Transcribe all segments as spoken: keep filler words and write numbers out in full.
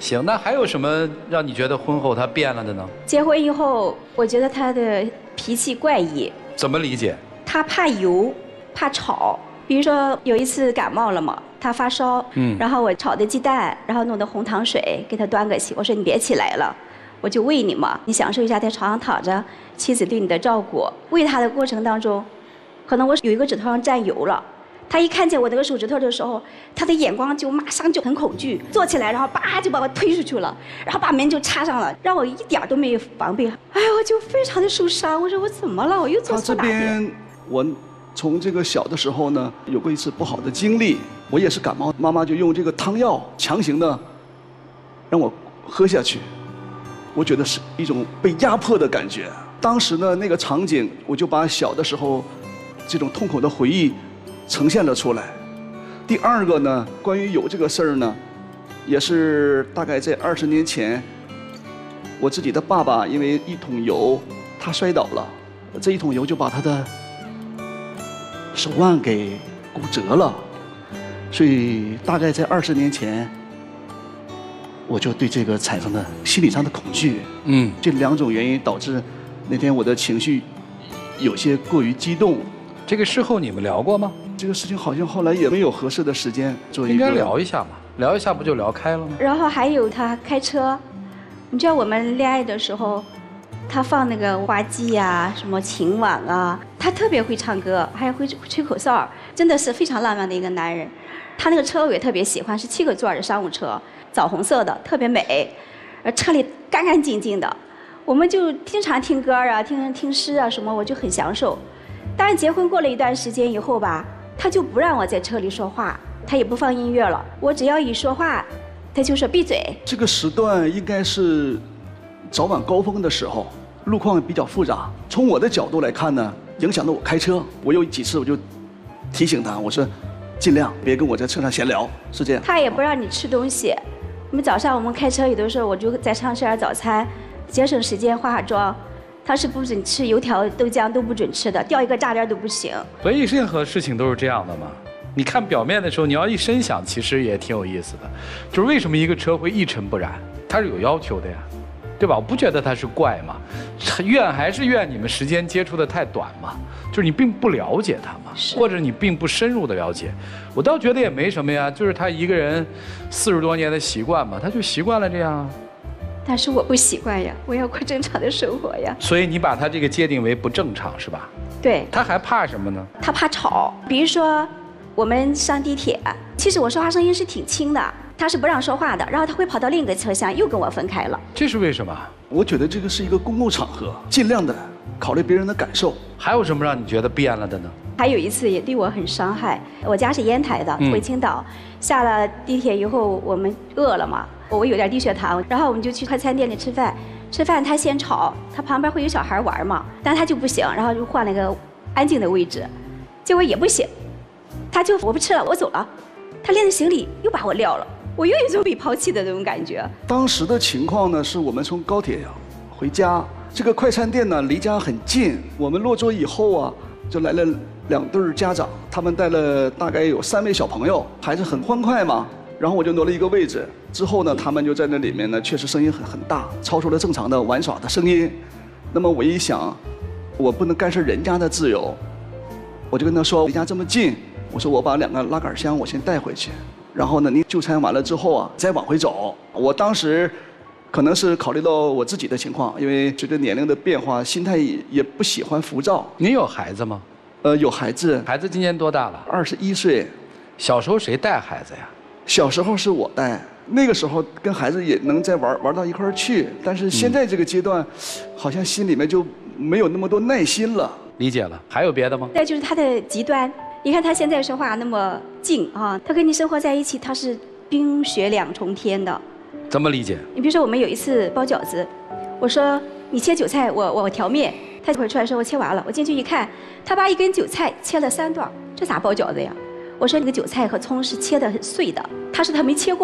行，那还有什么让你觉得婚后他变了的呢？ 结婚以后，我觉得他的脾气怪异。 怎么理解？ 他怕油，怕吵。比如说有一次感冒了嘛，他发烧，嗯，然后我炒的鸡蛋，然后弄的红糖水给他端过去，我说你别起来了，我就喂你嘛，你享受一下在床上躺着，妻子对你的照顾。喂他的过程当中，可能我有一个指头上沾油了。他一看见我那个手指头的时候，他的眼光就马上就很恐惧，坐起来，然后叭就把我推出去了，然后把门就插上了，让我一点都没有防备。哎呀，我就非常的受伤。我说我怎么了？我又做错哪里？ 他这边我从这个小的时候呢，有过一次不好的经历，我也是感冒，妈妈就用这个汤药强行的让我喝下去，我觉得是一种被压迫的感觉。当时呢，那个场景，我就把小的时候这种痛苦的回忆呈现了出来。第二个呢，关于有这个事儿呢，也是大概在二十年前，我自己的爸爸因为一桶油，他摔倒了，这一桶油就把他的手腕给骨折了，所以大概在二十年前，我就对这个产生了心理上的恐惧。嗯，这两种原因导致那天我的情绪有些过于激动。 这个事后你们聊过吗？ 这个事情好像后来也没有合适的时间做一个。 应该聊一下嘛，聊一下不就聊开了吗？ 然后还有他开车，你知道我们恋爱的时候，他放那个花季呀、什么晴晚啊，他特别会唱歌，还会吹口哨，真的是非常浪漫的一个男人。他那个车我也特别喜欢，是七个座的商务车，枣红色的，特别美，呃，车里干干净净的，我们就经常听歌啊，听听诗啊什么，我就很享受。当然结婚过了一段时间以后吧，他就不让我在车里说话，他也不放音乐了，我只要一说话，他就说闭嘴。 这个时段应该是早晚高峰的时候，路况比较复杂。从我的角度来看呢，影响到我开车。我有几次我就提醒他，我说尽量别跟我在车上闲聊，是这样。 他也不让你吃东西。我们早上我们开车有的时候我就在车上吃点早餐，节省时间化化妆。他是不准吃油条、豆浆都不准吃的，掉一个炸链都不行。 所以任何事情都是这样的嘛。你看表面的时候，你要一深想，其实也挺有意思的。就是为什么一个车会一尘不染，它是有要求的呀，对吧？我不觉得它是怪嘛，怨还是怨你们时间接触的太短嘛，就是你并不了解他嘛，或者你并不深入的了解。我倒觉得也没什么呀，就是他一个人四十多年的习惯嘛，他就习惯了这样。 但是我不习惯呀，我要过正常的生活呀。 所以你把他这个界定为不正常是吧？ 对。 他还怕什么呢？ 他怕吵。比如说，我们上地铁，其实我说话声音是挺轻的，他是不让说话的，然后他会跑到另一个车厢，又跟我分开了。 这是为什么？ 我觉得这个是一个公共场合，尽量的考虑别人的感受。 还有什么让你觉得变了的呢？ 还有一次也对我很伤害。我家是烟台的，回青岛，下了地铁以后，我们饿了嘛。我有点低血糖，然后我们就去快餐店里吃饭。吃饭他嫌吵，他旁边会有小孩玩嘛，但他就不行，然后就换了个安静的位置，结果也不行，他就我不吃了，我走了。他拎着行李又把我撂了，我又有一种被抛弃的那种感觉。 当时的情况呢，是我们从高铁回家，这个快餐店呢离家很近，我们落座以后啊，就来了两对家长，他们带了大概有三位小朋友，孩子很欢快嘛。然后我就挪了一个位置，之后呢，他们就在那里面呢，确实声音很很大，超出了正常的玩耍的声音。那么我一想，我不能干涉人家的自由，我就跟他说，离家这么近，我说我把两个拉杆箱我先带回去，然后呢，您就餐完了之后啊，再往回走。我当时可能是考虑到我自己的情况，因为随着年龄的变化，心态也也不喜欢浮躁。 您有孩子吗？ 呃，有孩子。 孩子今年多大了？ 二十一岁。 小时候谁带孩子呀？ 小时候是我带，那个时候跟孩子也能再玩玩到一块儿去，但是现在这个阶段，好像心里面就没有那么多耐心了。 理解了，还有别的吗？ 再就是他的极端，你看他现在说话那么静啊，他跟你生活在一起，他是冰雪两重天的。 怎么理解？ 你比如说我们有一次包饺子，我说你切韭菜，我我调面，他一会儿出来说我切完了，我进去一看，他把一根韭菜切了三段，这咋包饺子呀？我说那个韭菜和葱是切得很碎的，他说他没切过，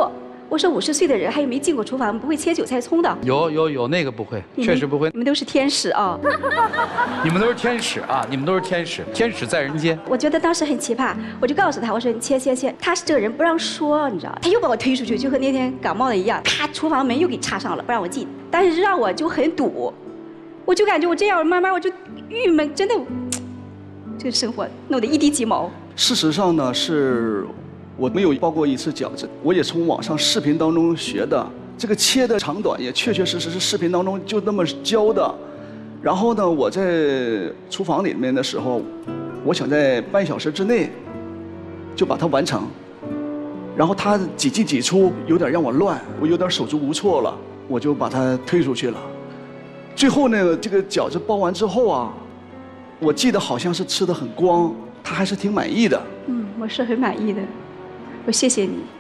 我说五十岁的人还有没进过厨房，不会切韭菜葱的？ 有有有，那个不会， 你们确实不会。 你们都是天使啊！ 你们都是天使啊！你们都是天使，天使在人间。 我觉得当时很奇葩，我就告诉他，我说你切切切。他是这个人不让说，你知道，他又把我推出去，就和那天感冒的一样，咔，厨房门又给插上了，不让我进。但是让我就很堵，我就感觉我这样慢慢我就郁闷，真的，这个生活弄得一地鸡毛。 事实上呢，是我没有包过一次饺子，我也从网上视频当中学的。这个切的长短也确确实实是视频当中就那么教的。然后呢，我在厨房里面的时候，我想在半小时之内就把它完成。然后它几进几出，有点让我乱，我有点手足无措了，我就把它推出去了。最后呢，这个饺子包完之后啊，我记得好像是吃得很光，他还是挺满意的。 嗯，我是很满意的，我谢谢你。